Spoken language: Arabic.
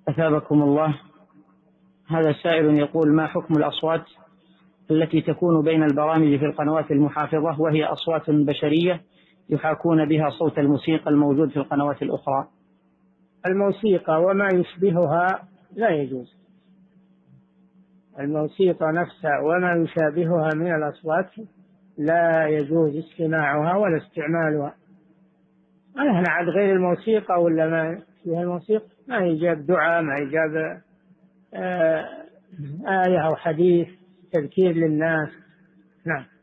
أثابكم الله. هذا سائل يقول: ما حكم الأصوات التي تكون بين البرامج في القنوات المحافظة وهي أصوات بشرية يحاكون بها صوت الموسيقى الموجود في القنوات الأخرى؟ الموسيقى وما يشبهها لا يجوز. الموسيقى نفسها وما يشابهها من الأصوات لا يجوز استماعها ولا استعمالها. نحن عاد غير الموسيقى ولا ما فيها الموسيقى ما يجاب دعاء، ما يجاب آية أو حديث تذكير للناس. نعم.